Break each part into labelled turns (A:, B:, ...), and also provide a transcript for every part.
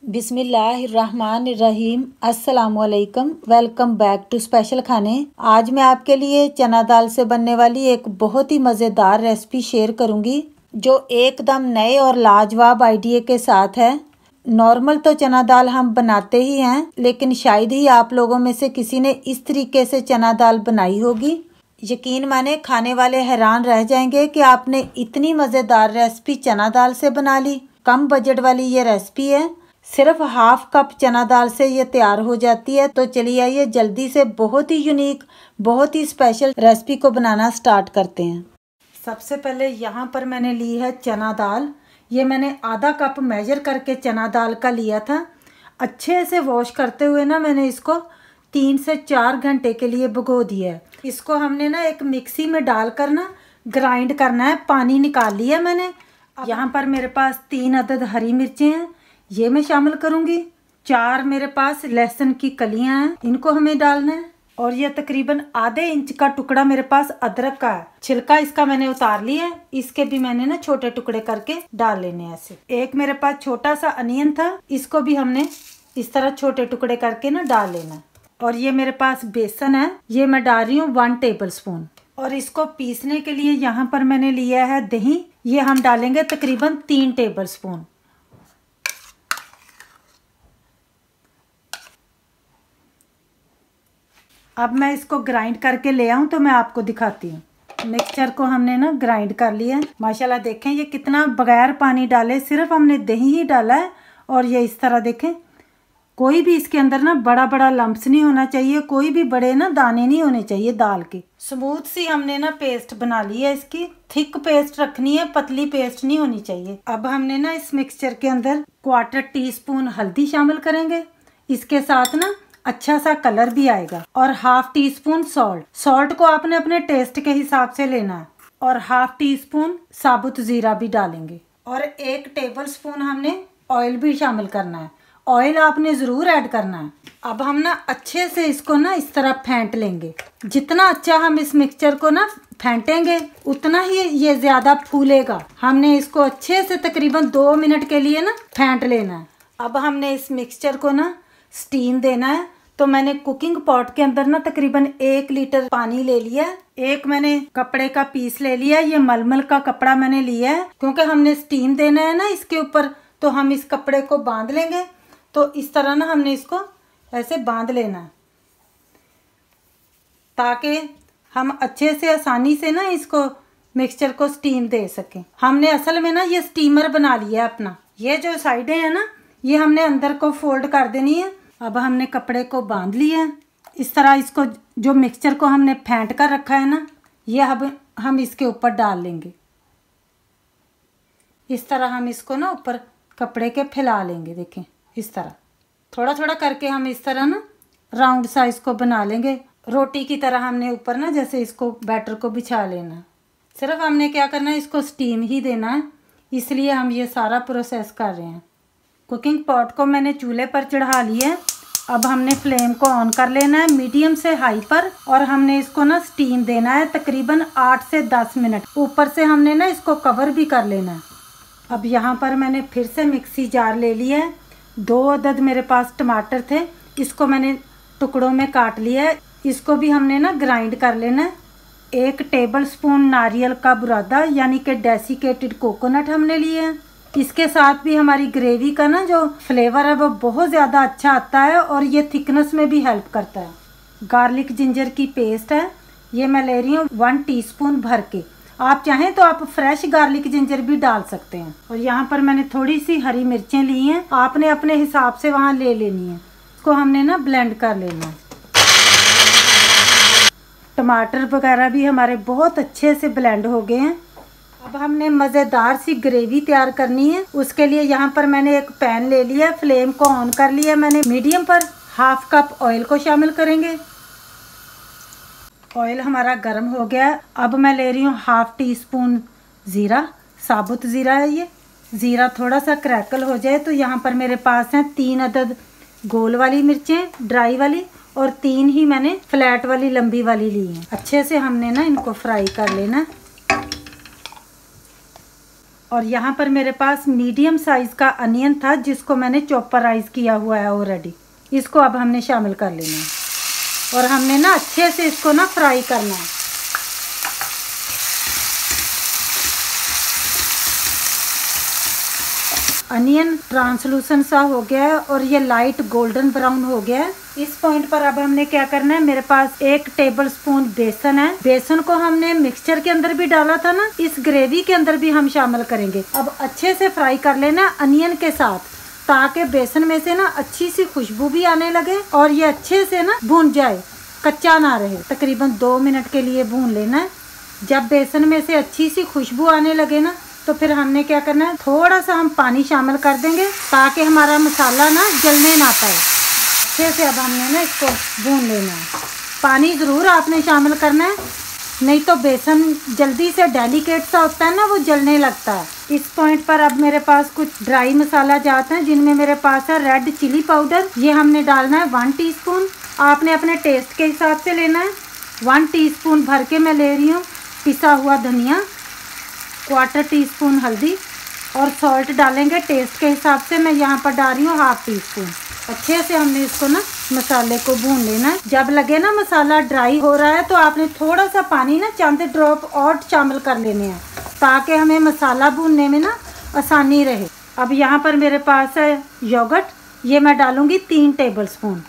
A: बिस्मिल्लाहिर्रहमानिर्रहीम। अस्सलामुअलैकुम। Welcome back to special खाने। आज मैं आपके लिए चना दाल से बनने वाली एक बहुत ही मज़ेदार रेसिपी शेयर करूंगी जो एकदम नए और लाजवाब आइडिया के साथ है। नॉर्मल तो चना दाल हम बनाते ही हैं, लेकिन शायद ही आप लोगों में से किसी ने इस तरीके से चना दाल बनाई होगी। यकीन माने खाने वाले हैरान रह जाएंगे कि आपने इतनी मज़ेदार रेसिपी चना दाल से बना ली। कम बजट वाली ये रेसिपी है, सिर्फ हाफ कप चना दाल से ये तैयार हो जाती है। तो चलिए आइए जल्दी से बहुत ही यूनिक, बहुत ही स्पेशल रेसिपी को बनाना स्टार्ट करते हैं। सबसे पहले यहाँ पर मैंने ली है चना दाल। ये मैंने आधा कप मेजर करके चना दाल का लिया था। अच्छे से वॉश करते हुए ना मैंने इसको 3 से 4 घंटे के लिए भिगो दिया है। इसको हमने ना एक मिक्सी में डालकर ना ग्राइंड करना है। पानी निकाल लिया मैंने। यहाँ पर मेरे पास 3 अदद हरी मिर्चें हैं, ये मैं शामिल करूंगी। 4 मेरे पास लहसुन की कलियां हैं, इनको हमें डालना है। और ये तकरीबन आधे इंच का टुकड़ा मेरे पास अदरक का है। छिलका इसका मैंने उतार लिया है। इसके भी मैंने ना छोटे टुकड़े करके डाल लेने हैं ऐसे। एक मेरे पास छोटा सा अनियन था, इसको भी हमने इस तरह छोटे टुकड़े करके ना डाल लेना है। और ये मेरे पास बेसन है, ये मैं डाल रही हूँ 1 टेबल स्पून। और इसको पीसने के लिए यहाँ पर मैंने लिया है दही, ये हम डालेंगे तकरीबन 3 टेबल स्पून। अब मैं इसको ग्राइंड करके ले आऊं तो मैं आपको दिखाती हूँ। मिक्सचर को हमने ना ग्राइंड कर लिया है। माशाल्लाह देखें ये कितना बगैर पानी डाले सिर्फ हमने दही ही डाला है। और ये इस तरह देखें, कोई भी इसके अंदर ना बड़ा बड़ा लम्प्स नहीं होना चाहिए, कोई भी बड़े ना दाने नहीं होने चाहिए दाल के। स्मूथ सी हमने ना पेस्ट बना ली है। इसकी थिक पेस्ट रखनी है, पतली पेस्ट नहीं होनी चाहिए। अब हमने ना इस मिक्सचर के अंदर 1/4 टीस्पून हल्दी शामिल करेंगे। इसके साथ ना अच्छा सा कलर भी आएगा। और 1/2 टीस्पून सॉल्ट। सॉल्ट को आपने अपने टेस्ट के हिसाब से लेना है। और 1/2 टीस्पून साबुत जीरा भी डालेंगे। और 1 टेबल स्पून हमने ऑयल भी शामिल करना है। ऑयल आपने जरूर ऐड करना है। अब हम ना अच्छे से इसको ना इस तरह फेंट लेंगे। जितना अच्छा हम इस मिक्सचर को ना फेंटेंगे उतना ही ये ज्यादा फूलेगा। हमने इसको अच्छे से तकरीबन 2 मिनट के लिए ना फेंट लेना है। अब हमने इस मिक्सचर को ना स्टीम देना है। तो मैंने कुकिंग पॉट के अंदर ना तकरीबन 1 लीटर पानी ले लिया। एक मैंने कपड़े का पीस ले लिया। ये मलमल का कपड़ा मैंने लिया है, क्योंकि हमने स्टीम देना है ना इसके ऊपर, तो हम इस कपड़े को बांध लेंगे। तो इस तरह ना हमने इसको ऐसे बांध लेना है, ताकि हम अच्छे से आसानी से ना इसको मिक्सचर को स्टीम दे सकें। हमने असल में ना ये स्टीमर बना लिया है अपना। ये जो साइडें हैं ना, ये हमने अंदर को फोल्ड कर देनी है। अब हमने कपड़े को बांध लिया है इस तरह। इसको जो मिक्सचर को हमने फेंट कर रखा है ना, ये अब हम इसके ऊपर डाल लेंगे। इस तरह हम इसको ना ऊपर कपड़े के फैला लेंगे। देखें इस तरह थोड़ा थोड़ा करके हम इस तरह ना राउंड साइज को बना लेंगे। रोटी की तरह हमने ऊपर ना जैसे इसको बैटर को बिछा लेना। सिर्फ हमने क्या करना है, इसको स्टीम ही देना है, इसलिए हम ये सारा प्रोसेस कर रहे हैं। कुकिंग पॉट को मैंने चूल्हे पर चढ़ा लिया है। अब हमने फ्लेम को ऑन कर लेना है मीडियम से हाई पर। और हमने इसको ना स्टीम देना है तकरीबन 8 से 10 मिनट। ऊपर से हमने ना इसको कवर भी कर लेना है। अब यहाँ पर मैंने फिर से मिक्सी जार ले लिया है। 2 अदद मेरे पास टमाटर थे, इसको मैंने टुकड़ों में काट लिया है। इसको भी हमने ना ग्राइंड कर लेना है। 1 टेबल स्पून नारियल का बुरादा यानी कि डेसिकेटेड कोकोनट हमने लिए हैं। इसके साथ भी हमारी ग्रेवी का ना जो फ्लेवर है वो बहुत ज़्यादा अच्छा आता है और ये थिकनेस में भी हेल्प करता है। गार्लिक जिंजर की पेस्ट है, ये मैं ले रही हूँ 1 टीस्पून भर के। आप चाहें तो आप फ्रेश गार्लिक जिंजर भी डाल सकते हैं। और यहाँ पर मैंने थोड़ी सी हरी मिर्चें ली हैं, आपने अपने हिसाब से वहाँ ले लेनी है। इसको हमने ना ब्लेंड कर लेना है। टमाटर वगैरह भी हमारे बहुत अच्छे से ब्लेंड हो गए हैं। अब हमने मज़ेदार सी ग्रेवी तैयार करनी है। उसके लिए यहाँ पर मैंने एक पैन ले लिया, फ्लेम को ऑन कर लिया मैंने मीडियम पर। 1/2 कप ऑयल को शामिल करेंगे। ऑयल हमारा गर्म हो गया। अब मैं ले रही हूँ 1/2 टीस्पून ज़ीरा, साबुत ज़ीरा है ये। ज़ीरा थोड़ा सा क्रैकल हो जाए तो यहाँ पर मेरे पास हैं 3 अदद गोल वाली मिर्चें ड्राई वाली, और 3 ही मैंने फ्लैट वाली लंबी वाली ली हैं। अच्छे से हमने ना इनको फ्राई कर लेना। और यहाँ पर मेरे पास मीडियम साइज़ का अनियन था जिसको मैंने चॉपराइज किया हुआ है ऑलरेडी। इसको अब हमने शामिल कर लेना है और हमने ना अच्छे से इसको ना फ्राई करना है। अनियन ट्रांसलूसेंट सा हो गया है और ये लाइट गोल्डन ब्राउन हो गया है। इस पॉइंट पर अब हमने क्या करना है, मेरे पास 1 टेबलस्पून बेसन है। बेसन को हमने मिक्सचर के अंदर भी डाला था ना, इस ग्रेवी के अंदर भी हम शामिल करेंगे। अब अच्छे से फ्राई कर लेना अनियन के साथ, ताकि बेसन में से ना अच्छी सी खुशबू भी आने लगे और ये अच्छे से ना भून जाए, कच्चा ना रहे। तकरीबन 2 मिनट के लिए भून लेना है। जब बेसन में से अच्छी सी खुशबू आने लगे ना, तो फिर हमने क्या करना है, थोड़ा सा हम पानी शामिल कर देंगे ताकि हमारा मसाला ना जलने ना पाए। अच्छे से अब हमने ना इसको भून लेना है। पानी ज़रूर आपने शामिल करना है, नहीं तो बेसन जल्दी से डेलिकेट सा होता है ना, वो जलने लगता है। इस पॉइंट पर अब मेरे पास कुछ ड्राई मसाला जाते हैं, जिनमें मेरे पास है रेड चिली पाउडर। ये हमने डालना है 1 टीस्पून। आपने अपने टेस्ट के हिसाब से लेना है। 1 टीस्पून भर के मैं ले रही हूँ पिसा हुआ धनिया, 1/4 टीस्पून हल्दी और सॉल्ट डालेंगे टेस्ट के हिसाब से। मैं यहाँ पर डाल रही हूँ 1/2 टीस्पून। अच्छे से हमने इसको ना मसाले को भून लेना है। जब लगे ना मसाला ड्राई हो रहा है, तो आपने थोड़ा सा पानी ना चंद ड्रॉप और शामिल कर लेने हैं, ताकि हमें मसाला भूनने में ना आसानी रहे। अब यहाँ पर मेरे पास है योगर्ट, ये मैं डालूँगी 3 टेबलस्पून।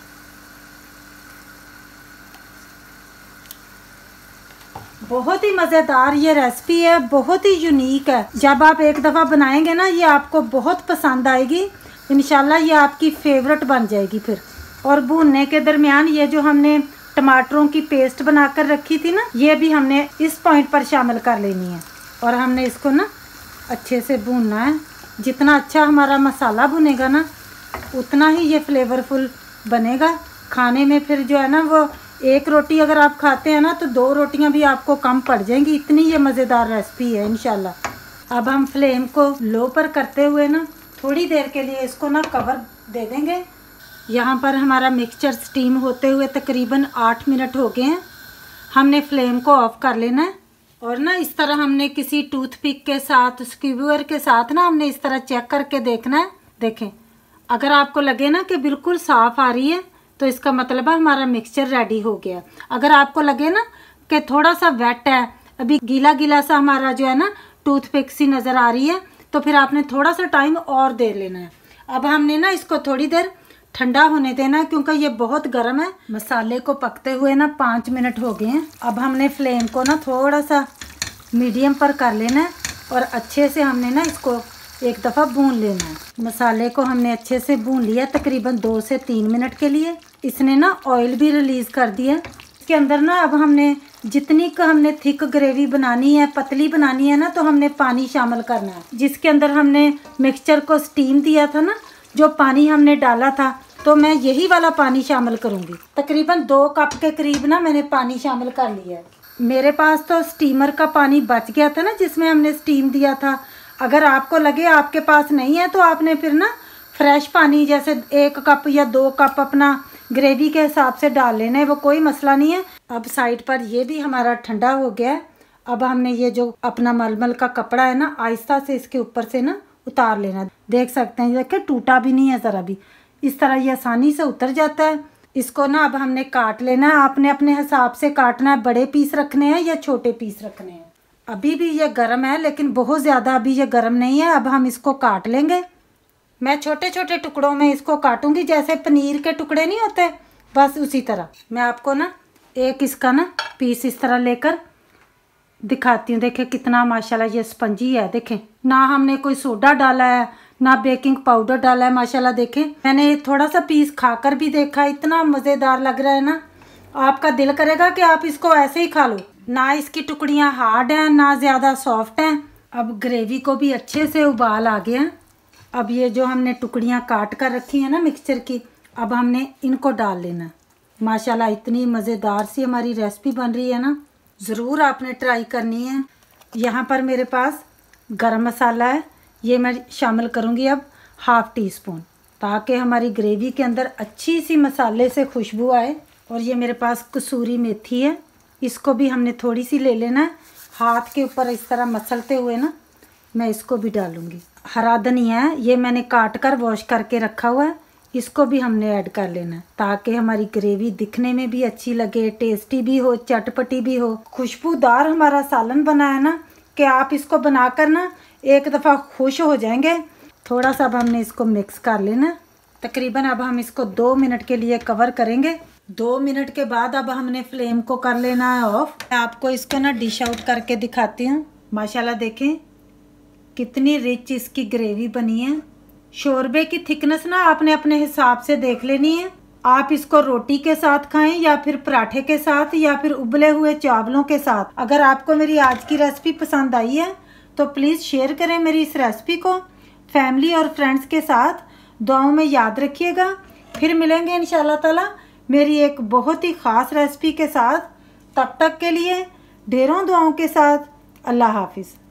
A: बहुत ही मज़ेदार ये रेसिपी है, बहुत ही यूनिक है। जब आप एक दफ़ा बनाएंगे ना, ये आपको बहुत पसंद आएगी। इंशाल्लाह ये आपकी फेवरेट बन जाएगी फिर। और भूनने के दरमियान ये जो हमने टमाटरों की पेस्ट बनाकर रखी थी ना, ये भी हमने इस पॉइंट पर शामिल कर लेनी है और हमने इसको ना अच्छे से भूनना है। जितना अच्छा हमारा मसाला भुनेगा ना, उतना ही ये फ्लेवरफुल बनेगा खाने में। फिर जो है ना, वो 1 रोटी अगर आप खाते हैं ना, तो 2 रोटियां भी आपको कम पड़ जाएंगी। इतनी ये मज़ेदार रेसिपी है इंशाल्लाह। अब हम फ्लेम को लो पर करते हुए ना थोड़ी देर के लिए इसको ना कवर दे देंगे। यहाँ पर हमारा मिक्सचर स्टीम होते हुए तकरीबन 8 मिनट हो गए हैं। हमने फ्लेम को ऑफ कर लेना है और ना इस तरह हमने किसी टूथपिक के साथ, स्क्यूबर के साथ ना हमने इस तरह चेक करके देखना है। देखें, अगर आपको लगे ना कि बिल्कुल साफ़ आ रही है, तो इसका मतलब है हमारा मिक्सचर रेडी हो गया। अगर आपको लगे ना कि थोड़ा सा वेट है, अभी गीला गीला सा हमारा जो है ना टूथपिक सी नज़र आ रही है, तो फिर आपने थोड़ा सा टाइम और दे लेना है। अब हमने ना इसको थोड़ी देर ठंडा होने देना है, क्योंकि ये बहुत गर्म है। मसाले को पकते हुए ना 5 मिनट हो गए हैं। अब हमने फ्लेम को ना थोड़ा सा मीडियम पर कर लेना है और अच्छे से हमने ना इसको एक दफ़ा भून लेना है। मसाले को हमने अच्छे से भून लिया तकरीबन 2 से 3 मिनट के लिए। इसने ना ऑयल भी रिलीज़ कर दिया। इसके अंदर ना अब हमने जितनी का हमने थिक ग्रेवी बनानी है, पतली बनानी है ना, तो हमने पानी शामिल करना है। जिसके अंदर हमने मिक्सचर को स्टीम दिया था ना, जो पानी हमने डाला था, तो मैं यही वाला पानी शामिल करूँगी। तकरीबन 2 कप के करीब ना मैंने पानी शामिल कर लिया है। मेरे पास तो स्टीमर का पानी बच गया था ना, जिसमें हमने स्टीम दिया था। अगर आपको लगे आपके पास नहीं है, तो आपने फिर ना फ्रेश पानी जैसे 1 कप या 2 कप अपना ग्रेवी के हिसाब से डाल लेना है, वो कोई मसला नहीं है। अब साइड पर ये भी हमारा ठंडा हो गया है। अब हमने ये जो अपना मलमल का कपड़ा है ना, आहिस्ता से इसके ऊपर से ना उतार लेना। देख सकते हैं, देखिए टूटा भी नहीं है ज़रा भी। इस तरह ये आसानी से उतर जाता है। इसको ना अब हमने काट लेना है। आपने अपने हिसाब से काटना है, बड़े पीस रखने हैं या छोटे पीस रखने हैं। अभी भी ये गर्म है, लेकिन बहुत ज़्यादा अभी ये गर्म नहीं है। अब हम इसको काट लेंगे। मैं छोटे छोटे टुकड़ों में इसको काटूंगी, जैसे पनीर के टुकड़े नहीं होते, बस उसी तरह। मैं आपको ना एक इसका ना पीस इस तरह लेकर दिखाती हूँ। देखें कितना माशाल्लाह ये स्पंजी है। देखें, ना हमने कोई सोडा डाला है, ना बेकिंग पाउडर डाला है। माशाल्लाह देखें, मैंने थोड़ा सा पीस खाकर भी देखा, इतना मज़ेदार लग रहा है ना, आपका दिल करेगा कि आप इसको ऐसे ही खा लो। ना इसकी टुकड़ियाँ हार्ड हैं, ना ज़्यादा सॉफ्ट हैं। अब ग्रेवी को भी अच्छे से उबाल आ गया। अब ये जो हमने टुकड़ियाँ काट कर रखी हैं ना मिक्सचर की, अब हमने इनको डाल लेना। माशाल्लाह इतनी मज़ेदार सी हमारी रेसिपी बन रही है ना, ज़रूर आपने ट्राई करनी है। यहाँ पर मेरे पास गरम मसाला है, ये मैं शामिल करूँगी अब 1/2 टीस्पून, ताकि हमारी ग्रेवी के अंदर अच्छी सी मसाले से खुशबू आए। और ये मेरे पास कसूरी मेथी है, इसको भी हमने थोड़ी सी ले लेना है। हाथ के ऊपर इस तरह मसलते हुए ना मैं इसको भी डालूंगी। हरा धनिया है, ये मैंने काट कर वॉश करके रखा हुआ है, इसको भी हमने ऐड कर लेना ताकि हमारी ग्रेवी दिखने में भी अच्छी लगे, टेस्टी भी हो, चटपटी भी हो। खुशबूदार हमारा सालन बना है ना कि आप इसको बनाकर ना एक दफ़ा खुश हो जाएंगे। थोड़ा सा अब हमने इसको मिक्स कर लेना। तकरीबन अब हम इसको 2 मिनट के लिए कवर करेंगे। 2 मिनट के बाद अब हमने फ्लेम को कर लेना है ऑफ। मैं आपको इसको ना डिश आउट करके दिखाती हूँ। माशाल्लाह देखें कितनी रिच इसकी ग्रेवी बनी है। शोरबे की थिकनेस ना आपने अपने हिसाब से देख लेनी है। आप इसको रोटी के साथ खाएं या फिर पराठे के साथ या फिर उबले हुए चावलों के साथ। अगर आपको मेरी आज की रेसिपी पसंद आई है तो प्लीज़ शेयर करें मेरी इस रेसिपी को फैमिली और फ्रेंड्स के साथ। दुआओं में याद रखिएगा। फिर मिलेंगे इंशाल्लाह ताला मेरी एक बहुत ही ख़ास रेसिपी के साथ। तब तक के लिए ढेरों दुआओं के साथ अल्लाह हाफिज़।